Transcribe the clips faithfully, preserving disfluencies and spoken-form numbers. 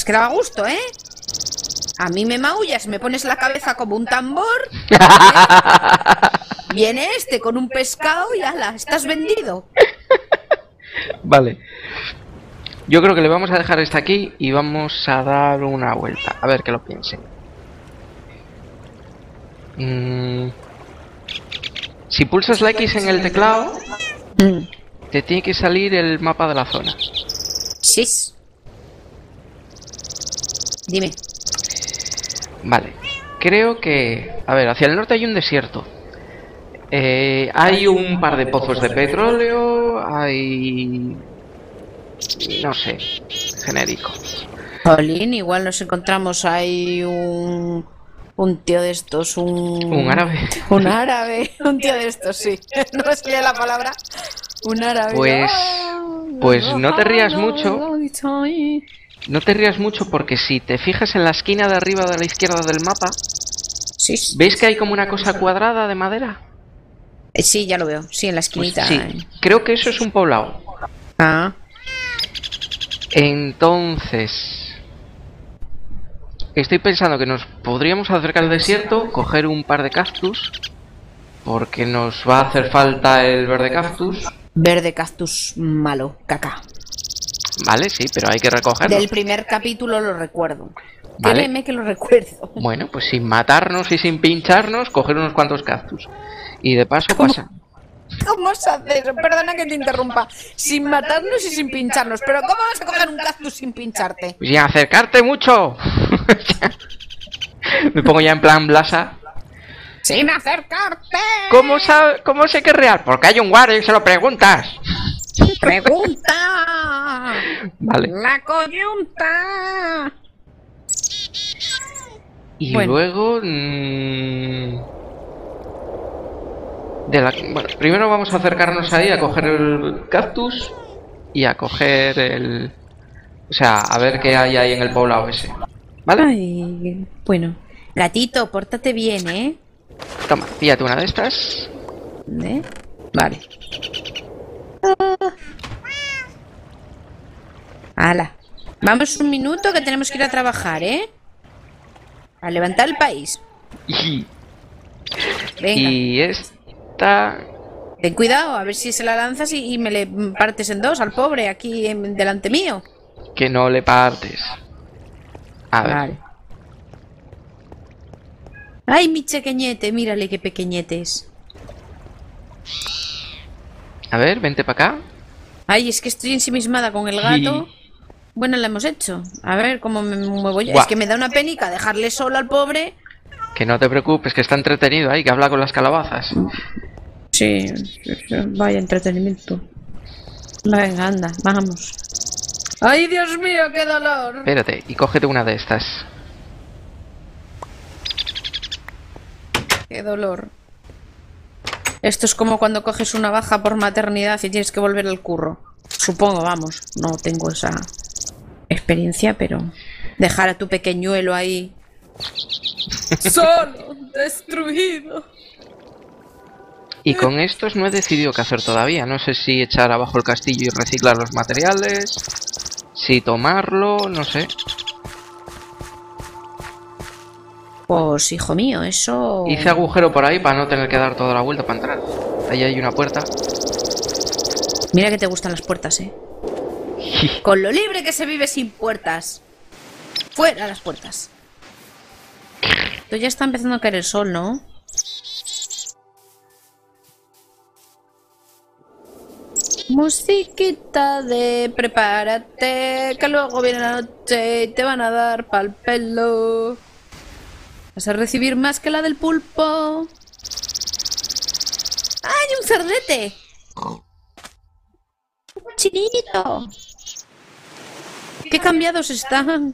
que daba gusto, ¿eh? A mí me maullas, me pones la cabeza como un tambor. Viene este con un pescado y ala, estás vendido. Vale. Yo creo que le vamos a dejar esta aquí y vamos a dar una vuelta. A ver que lo piense. Mm. Si pulsas la X en el teclado, Mm. te tiene que salir el mapa de la zona. Sí. Dime. Vale. Creo que... A ver, hacia el norte hay un desierto. Eh, hay un par de pozos de petróleo. Hay... No sé. Genérico. Jolín, igual nos encontramos ahí un... Un tío de estos, un... Un árabe. Un árabe. Un tío de estos, sí. No me salía la palabra. Un árabe. Pues... Pues no te rías mucho. No te rías mucho porque si te fijas en la esquina de arriba de la izquierda del mapa, Sí. ¿veis que hay como una cosa cuadrada de madera? Eh, Sí, ya lo veo. Sí, en la Pues esquinita. sí, creo que eso es un poblado. Ah. Entonces... Estoy pensando que nos podríamos acercar al desierto, coger un par de cactus, porque nos va a hacer falta el verde cactus. Verde cactus malo, caca. Vale, sí, pero hay que recogerlo. Del primer capítulo lo recuerdo. Vale. Créeme que lo recuerdo. Bueno, pues sin matarnos y sin pincharnos, coger unos cuantos cactus. Y de paso ¿Cómo? pasa... ¿Cómo se hace eso? Perdona que te interrumpa. Sin matarnos y sin pincharnos. Pero ¿cómo vas a coger un cactus sin pincharte? ¡Sin acercarte mucho! Me pongo ya en plan blasa. ¡Sin acercarte! ¿Cómo, sabe, ¿Cómo sé que es real? Porque hay un guardia y se lo preguntas. ¡Pregunta! Vale. ¡La coyunta! Y Bueno. luego... mmm, de la, bueno, primero vamos a acercarnos ahí a coger el cactus y a coger el... O sea, a ver qué hay ahí en el poblado ese. ¿Vale? Ay, bueno. Gatito, pórtate bien, ¿eh? Toma, píllate una de estas. ¿Eh? Vale. Ah. Ala. Vamos un minuto que tenemos que ir a trabajar, ¿eh? A levantar el país. Y, Venga. y esta... Ten cuidado, a ver si se la lanzas y, y me le partes en dos al pobre aquí en, delante mío. Que no le partes. A ver. Vale. Ay, mi pequeñete, mírale qué pequeñete es. A ver, vente para acá. Ay, es que estoy ensimismada con el gato. Y- Bueno, la hemos hecho. A ver cómo me muevo yo. Guau. Es que me da una penica dejarle solo al pobre. Que no te preocupes, que está entretenido ahí, que habla con las calabazas. Sí, vaya entretenimiento. Venga, anda, vamos. ¡Ay, Dios mío, qué dolor! Espérate, y cógete una de estas. ¡Qué dolor! Esto es como cuando coges una baja por maternidad y tienes que volver al curro. Supongo, vamos. No tengo esa experiencia, pero... Dejar a tu pequeñuelo ahí... ¡Solo! ¡Destruido! Y con estos no he decidido qué hacer todavía. No sé si echar abajo el castillo y reciclar los materiales. Si tomarlo, no sé. Pues, hijo mío, eso... Hice agujero por ahí para no tener que dar toda la vuelta para entrar. Ahí hay una puerta. Mira que te gustan las puertas, ¿eh? Con lo libre que se vive sin puertas. Fuera las puertas. Esto ya está empezando a caer el sol, ¿no? Musiquita de prepárate, que luego viene la noche y te van a dar pa'l pelo. Vas a recibir más que la del pulpo. ¡Ay, un cerdete! ¡Un cochinito! ¡Qué cambiados están!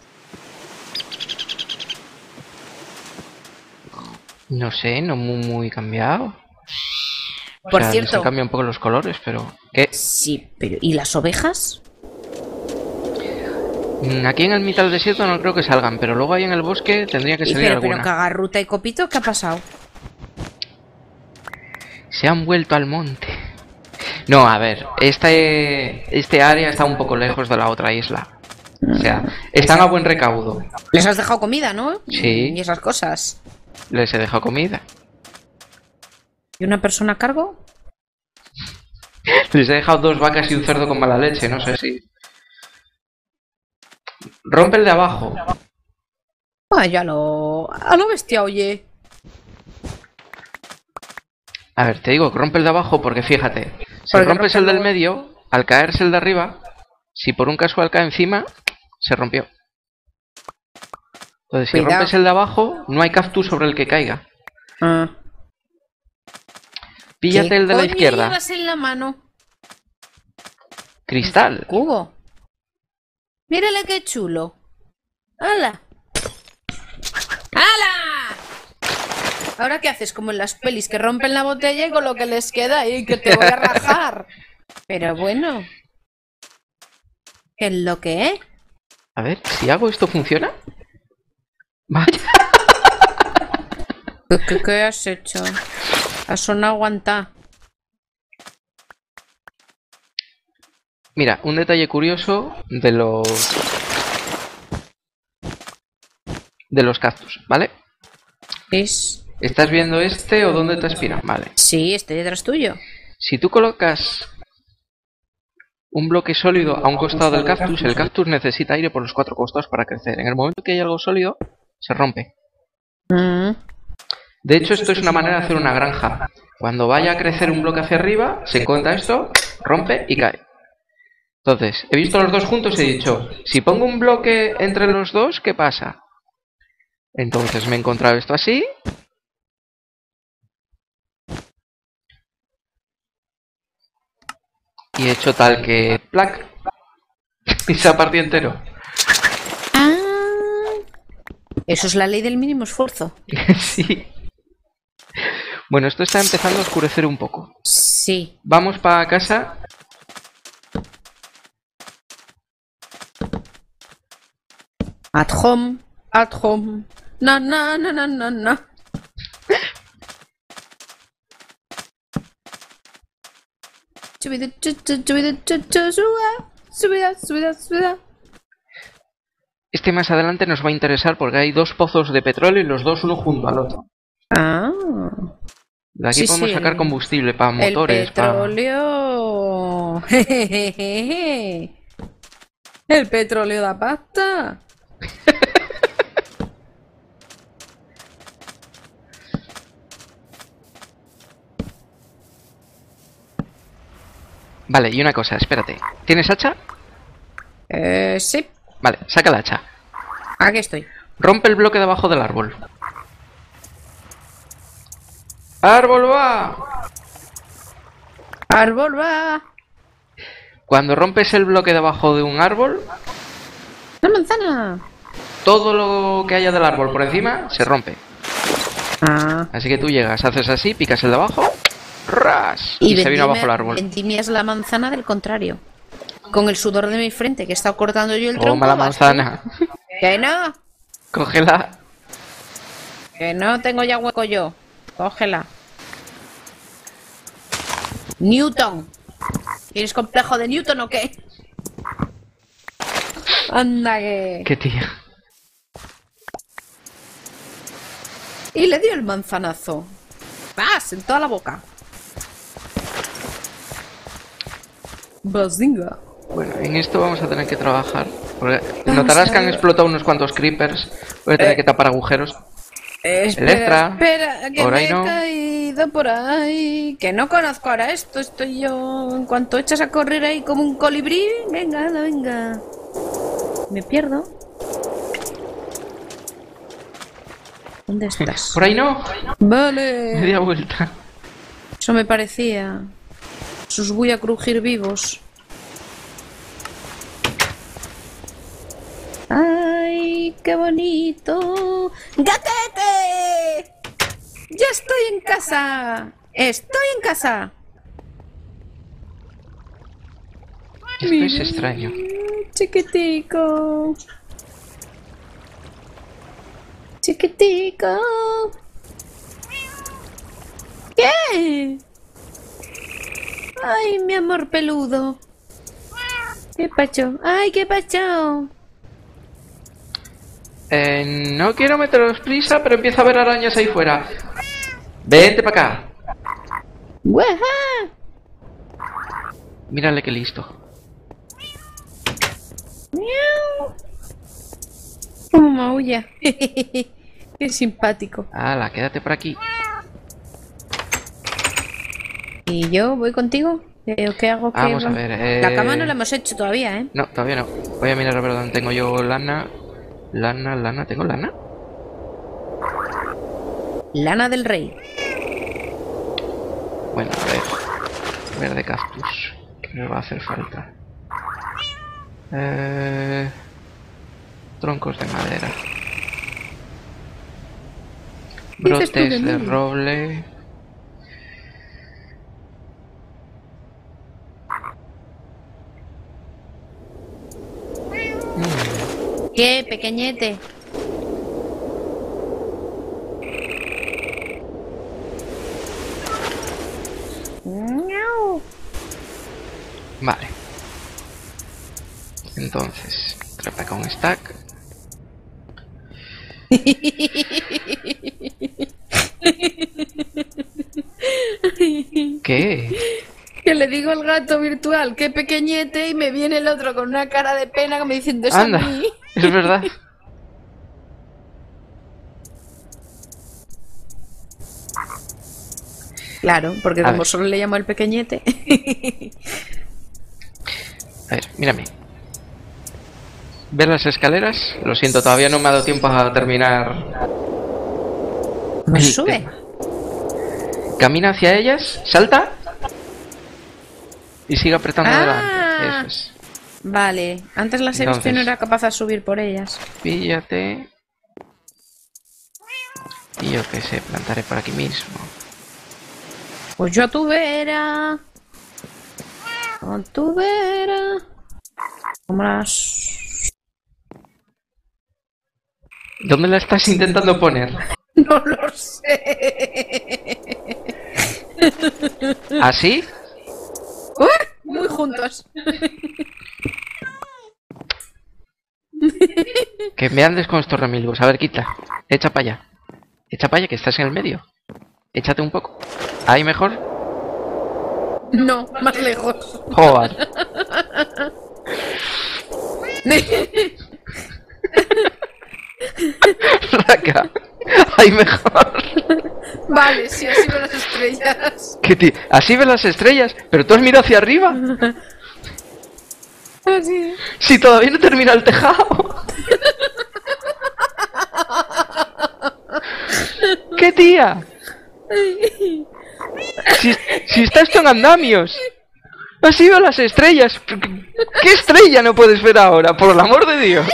No sé, no muy, muy cambiado. O Por sea, cierto. les han cambiado un poco los colores, pero... ¿Qué? Sí, pero ¿y las ovejas? Mm, Aquí en el mitad del desierto no creo que salgan, pero luego ahí en el bosque tendría que Y salir pero, pero alguna. Cagarruta y Copito, ¿qué ha pasado? Se han vuelto al monte. No, a ver, este, este área está un poco lejos de la otra isla. O sea, están a buen recaudo. Les has dejado comida, ¿no? Sí. Y esas cosas. Les he dejado comida. ¿Y una persona a cargo? Les he dejado dos vacas y un cerdo con mala leche, no sé si... Rompe el de abajo. Ah, ya lo... A lo bestia, oye. A ver, te digo, rompe el de abajo porque fíjate, si Porque rompes rompe el del el- medio, al caerse el de arriba, si por un casual cae encima, se rompió. Entonces, si Cuidado. rompes el de abajo, no hay cactus sobre el que caiga. Ah. Píllate ¿Qué el de la coño izquierda. llevas en la mano? Cristal. Cubo. Mírale qué chulo. ¡Hala! ¡Hala! ¿Ahora qué haces? Como en las pelis que rompen la botella y con lo que les queda y que te voy a rajar. Pero bueno. ¿Qué es lo que es? A ver, si hago esto, ¿funciona? Vaya. ¿Qué, qué, qué has hecho? Has sonado aguantar. Mira, un detalle curioso de los... de los cactus, ¿vale? ¿Es? ¿Estás viendo este o dónde te aspiran? Vale. Sí, estoy detrás tuyo. Si tú colocas un bloque sólido a un costado del cactus, el cactus necesita aire por los cuatro costados para crecer. En el momento que hay algo sólido, se rompe. Mm. De hecho, esto es una manera de hacer una granja. Cuando vaya a crecer un bloque hacia arriba, se encuentra esto, rompe y cae. Entonces, he visto los dos juntos y he dicho, si pongo un bloque entre los dos, ¿qué pasa? Entonces me he encontrado esto así. Y he hecho tal que... ¡plac! Y se ha partido entero. Ah, eso es la ley del mínimo esfuerzo. Sí. Bueno, esto está empezando a oscurecer un poco. Sí. Vamos para casa. At home, at home. Na na na na na na. Subida, chu, chu, subida, chu, chu, suba, subida, subida, subida. Este más adelante nos va a interesar porque hay dos pozos de petróleo y los dos uno junto al otro. Ah. De aquí Sí, podemos sí, sacar el- combustible para motores. El petróleo. El petróleo da pasta. Vale, y una cosa, espérate. ¿Tienes hacha? Eh, sí. Vale, saca la hacha. Aquí estoy. Rompe el bloque debajo del árbol. ¡Árbol va! Árbol va. Cuando rompes el bloque debajo de un árbol, La manzana. todo lo que haya del árbol por encima se rompe. Ah. Así que tú llegas, haces así, picas el de abajo, ¡ras! Y, se vino vendimia- abajo el árbol. vendimias la manzana del contrario. Con el sudor de mi frente, que he estado cortando yo el tronco. Toma la vas tú. manzana. Que no. Cógela. Que no tengo ya hueco yo. Cógela. Newton. ¿Tienes complejo de Newton o qué? Anda que... Qué tío. Y le dio el manzanazo. ¡Paz! En toda la boca. Bazinga. Bueno, en esto vamos a tener que trabajar. Porque Vamos notarás a que han ver. explotado unos cuantos creepers. Voy a tener Eh. que tapar agujeros. Eh, El extra. espera, que Por me ahí he no. caído por ahí. Que no conozco ahora esto. Estoy yo. En cuanto echas a correr ahí como un colibrí. Venga, anda, venga. Me pierdo. ¿Dónde estás? Por ahí no. Vale. Media vuelta. Eso me parecía. Sus voy a crujir vivos. ¡Ay, qué bonito! ¡Gatete! ¡Ya estoy en casa! ¡Estoy en casa! Esto es extraño. Chiquitico. Chiquitico. ¿Qué? Ay, mi amor peludo. ¿Qué pacho? Ay, qué pacho. Eh, no quiero meteros prisa, pero empieza a haber arañas ahí fuera. Vente para acá. ¡Guaja! Mírale qué listo. ¡Miau! Como maulla. Qué simpático. Hala, quédate por aquí. ¿Y yo voy contigo? ¿Qué, qué hago? ¿Qué Vamos a va? ver. Eh... La cama no la hemos hecho todavía, ¿eh? No, todavía no. Voy a mirar a ver dónde tengo yo lana. Lana, lana. ¿Tengo lana? Lana del rey. Bueno, a ver. Verde cactus. ¿Qué me va a hacer falta? Eh... Troncos de madera. Dices tú de Brotes de mí. roble. ¿Qué, pequeñete? Miau. Vale. Entonces, trepa con stack. ¿Qué? Que le digo al gato virtual, qué pequeñete, y me viene el otro con una cara de pena como diciendo, es a Anda, mí. es verdad. Claro, porque A como ver. solo le llamo el pequeñete. A ver, mírame. ¿Ves las escaleras? Lo siento, todavía no me ha dado tiempo a terminar. Pues el sube. tema. Camina hacia ellas, salta y sigue apretando Ah. adelante. Eso es. Vale, antes las he visto y no Entonces. era capaz de subir por ellas. Píllate. Y yo qué sé, plantaré por aquí mismo. Pues yo a tu vera. Con tu vera. Como las... ¿Dónde la estás intentando poner? No lo sé. ¿Así? ¡Uh! Muy juntos. Que me andes con estos remilgos. A ver, quita. Echa para allá. Echa para allá, que estás en el medio. Échate un poco. ¿Ahí mejor? No, más lejos. Joder. Raca. Ahí mejor. Vale, sí, así veo las estrellas. ¿Qué ti- ¿Así ves las estrellas? ¿Pero tú has mirado hacia arriba? Así. Si todavía no termina el tejado. ¿Qué tía? Si, si está esto en andamios. Así veo las estrellas. ¿Qué estrella no puedes ver ahora? Por el amor de Dios.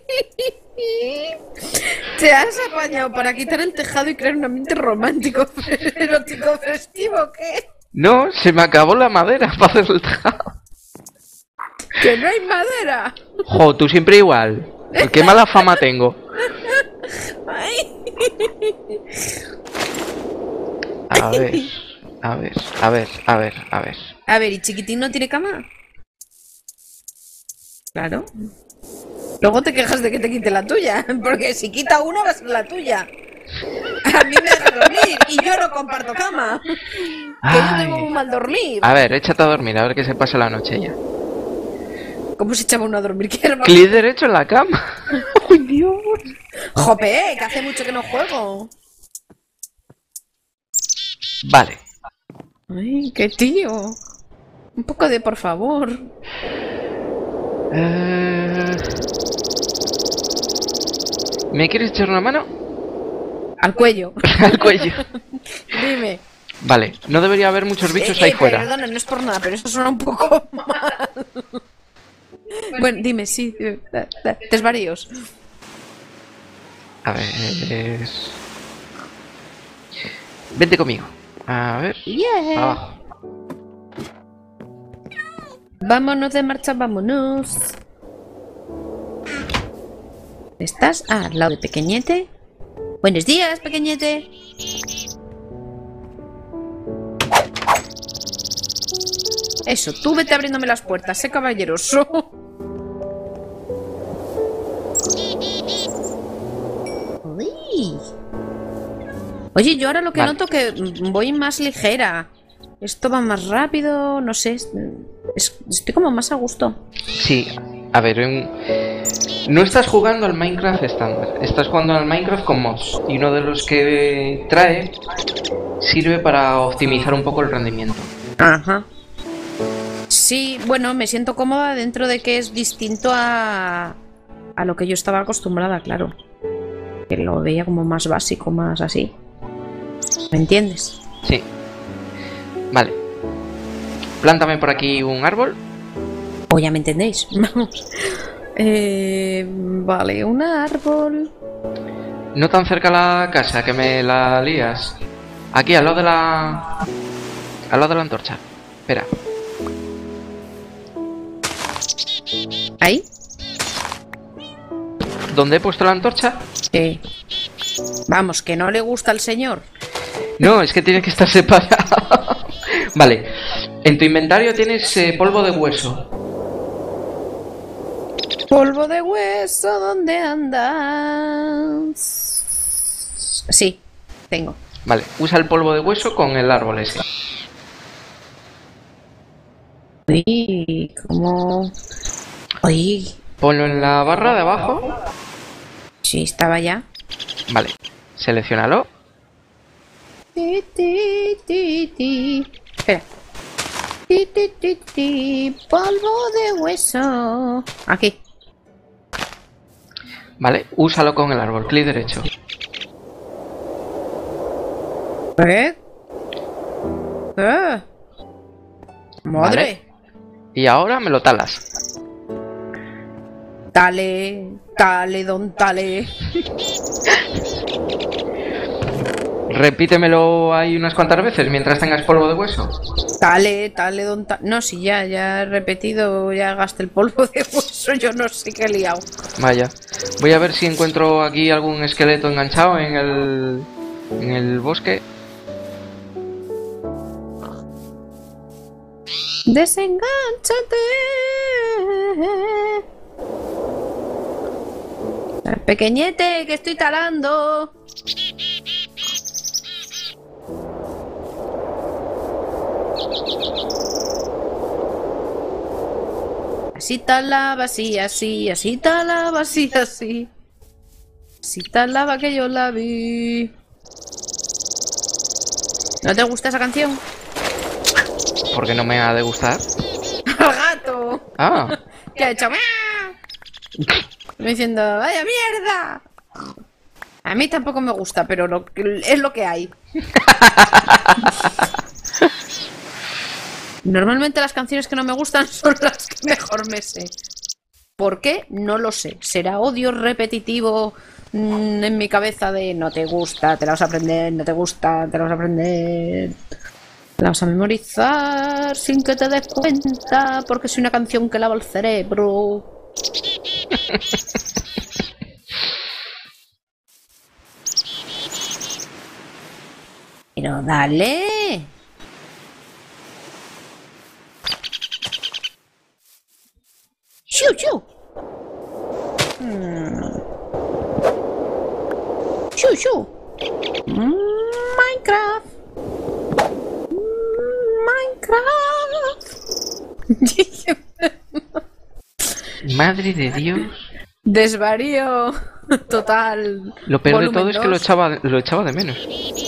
Te has apañado para quitar el tejado y crear un ambiente romántico, erótico, festivo, ¿qué? No, se me acabó la madera para hacer el tejado. ¡Que no hay madera! Jo, tú siempre igual. Qué mala fama tengo. Ay. A ver, a ver, a ver, a ver, a ver. A ver, ¿y Chiquitín no tiene cama? Claro. Luego te quejas de que te quite la tuya, porque si quita una va a ser la tuya. A mí me deja dormir y yo no comparto cama. Que yo tengo Ay. un mal dormir. A ver, échate a dormir, a ver qué se pasa la noche ya. ¿Cómo se echaba uno a dormir? ¿Qué hermano? Clic derecho en la cama. ¡Ay, Dios! Jope, que hace mucho que no juego. Vale. Ay, qué tío. Un poco de por favor. Eh... ¿Me quieres echar una mano? Al cuello. Al cuello. Dime. Vale, no debería haber muchos bichos Eh, ahí eh, fuera. Perdona, no es por nada, pero eso suena un poco mal. Bueno, dime, sí. eh, eh, eh, Desvaríos. A ver... Vente conmigo. A ver... Yeah. Abajo. Vámonos de marcha, vámonos. ¿Estás? Ah, al lado de Pequeñete. Buenos días, Pequeñete. Eso, tú vete abriéndome las puertas, sé caballeroso. Oye, yo ahora lo que Vale. noto que voy más ligera. Esto va más rápido, no sé. es- es- estoy como más a gusto. Sí, a ver, en- no estás jugando al Minecraft estándar, estás jugando al Minecraft con mods. Y uno de los que trae sirve para optimizar un poco el rendimiento. Ajá. Sí, bueno, me siento cómoda dentro de que es distinto a, a lo que yo estaba acostumbrada, claro. Que lo veía como más básico, más así. ¿Me entiendes? Sí. Vale. Plántame por aquí un árbol. O ya me entendéis. Vamos. Eh, vale, un árbol. No tan cerca a la casa, que me la lías. Aquí, al lado de la... Al lado de la antorcha. Espera. ¿Ahí? ¿Dónde he puesto la antorcha? Sí. Vamos, que no le gusta al señor. No, es que tiene que estar separado. Vale. En tu inventario tienes eh, polvo de hueso. Polvo de hueso, ¿dónde andas? Sí, tengo. Vale, usa el polvo de hueso con el árbol ese. Uy, como... Uy, Ponlo en la barra de abajo. sí, estaba ya. Vale, seleccionalo. Ti, ti, ti, ti. Espera. Ti, ti, ti, ti. Polvo de hueso. Aquí. Vale, úsalo con el árbol, clic derecho. ¿Eh? ¿Eh? Madre. Vale. Y ahora me lo talas. Tale, tale, don tale. Repítemelo ahí unas cuantas veces mientras tengas polvo de hueso. Tale, tale, don tale. No, si ya, ya he repetido, ya gasté el polvo de hueso, yo no sé qué he liado. Vaya. Voy a ver si encuentro aquí algún esqueleto enganchado en el... En el bosque. Desengánchate. Pequeñete, que estoy talando. Así talaba, así, así, así talaba, así, así. Así talaba que yo la vi. ¿No te gusta esa canción? Porque no me ha de gustar. ¡Al gato! Ah. ¿Qué ha hecho? ¡Miau! Me diciendo, ¡vaya mierda! A mí tampoco me gusta, pero lo, es lo que hay. Normalmente las canciones que no me gustan son las que mejor me sé. ¿Por qué? No lo sé. Será odio repetitivo mmm, en mi cabeza de no te gusta, te la vas a aprender, no te gusta, te la vas a aprender. Te la vas a memorizar sin que te des cuenta porque es una canción que lava el cerebro. Pero dale. ¡Chiu, chiu! Mm. ¡Chiu, chiu! Mm, Minecraft. Minecraft. Madre de Dios. Desvarío total. Lo peor de Volumen todo es que lo dos. echaba, lo echaba de menos.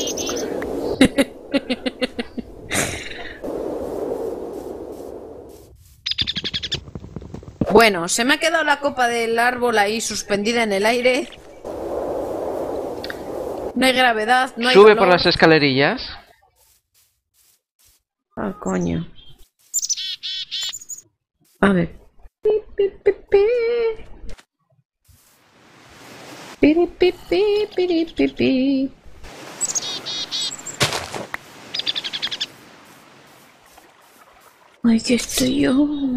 Bueno, se me ha quedado la copa del árbol ahí suspendida en el aire. No hay gravedad, no hay Sube dolor. por las escalerillas. Ah, coño. A ver. Pi, pi, pi, pi. Piri, pi, pi, piri, pi, pi. Ay, que estoy yo.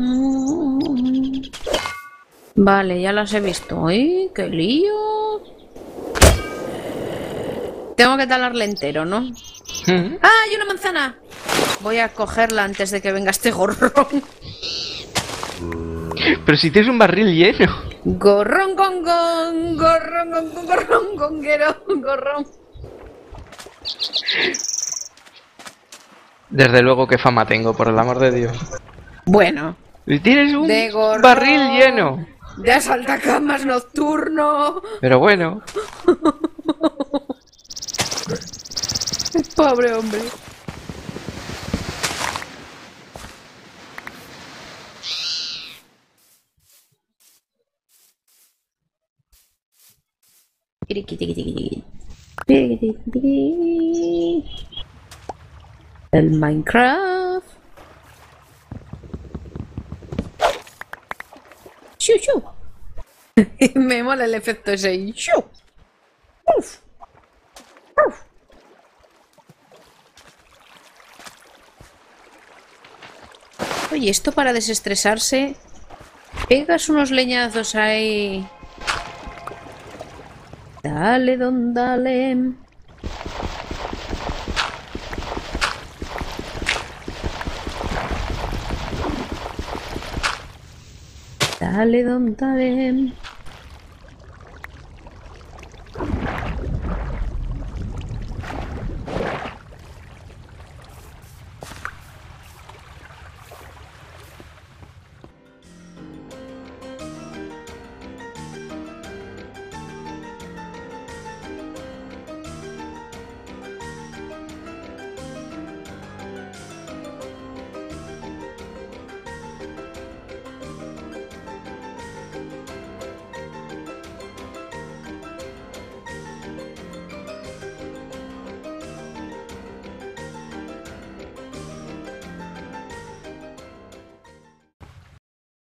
Vale, ya las he visto. ¡Ay, qué lío! Tengo que talarle entero, ¿no? Mm. ¡Ah, hay una manzana! Voy a cogerla antes de que venga este gorrón. Pero si tienes un barril lleno. Gorrón, gong, gong, gorrón, gong, gong, gorrón, gonguero, gorrón. Desde luego que fama tengo, por el amor de Dios. Bueno. Y tienes un De gorrón, barril lleno. de asaltacamas nocturno. Pero bueno. Pobre hombre. El Minecraft. Shu, shu. Me mola el efecto ese. Shu. Uf. Uf. Oye, esto para desestresarse. Pegas unos leñazos ahí. Dale, don, dale. Dale, don, dale.